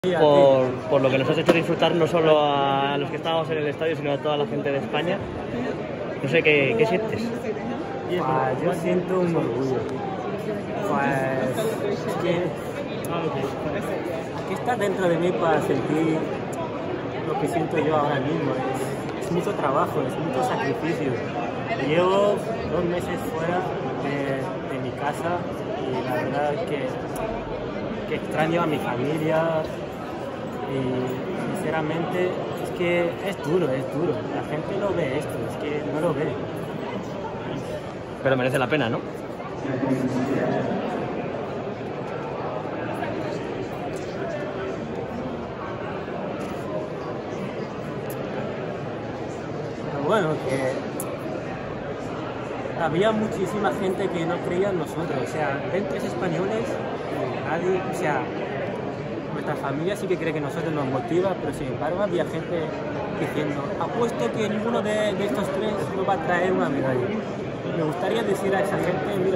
por lo que nos has hecho disfrutar no solo a los que estábamos en el estadio, sino a toda la gente de España. No sé, ¿qué sientes? Yo siento un orgullo. Es que aquí está dentro de mí para sentir lo que siento yo ahora mismo. Es mucho trabajo, es mucho sacrificio. Llevo 2 meses fuera de mi casa y la verdad que extraño a mi familia y sinceramente es que es duro. La gente no ve esto, es que no lo ve. Pero merece la pena, ¿no? Pero bueno, que había muchísima gente que no creía en nosotros, o sea, ven 3 españoles, nadie, o sea, nuestra familia sí que cree que nosotros nos motiva, pero sin embargo había gente diciendo, apuesto que ninguno de estos 3 nos va a traer una medalla. Me gustaría decir a esa gente, mira,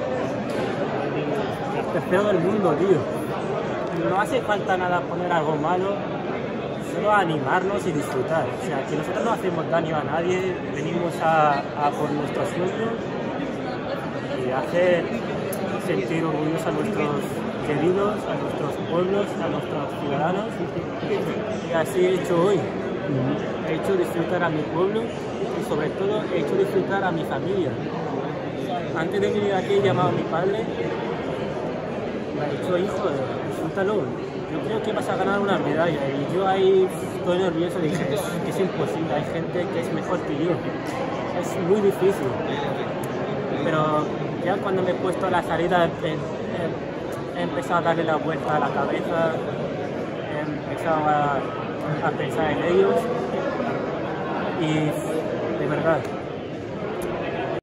el tercero del mundo, tío. No hace falta nada poner algo malo, solo animarnos y disfrutar. O sea, que nosotros no hacemos daño a nadie, venimos a por nuestro sueño y hacer sentir orgullosos a nuestros queridos, a nuestros pueblos, a nuestros ciudadanos. Y así he hecho hoy. He hecho disfrutar a mi pueblo y sobre todo he hecho disfrutar a mi familia. Antes de venir aquí he llamado a mi padre, me ha dicho, hijo, disfrútalo. Yo creo que vas a ganar una medalla y yo ahí estoy nervioso, dije, es imposible, hay gente que es mejor que yo. Es muy difícil. Pero ya cuando me he puesto a la salida he empezado a darle la vuelta a la cabeza, he empezado a pensar en ellos y de verdad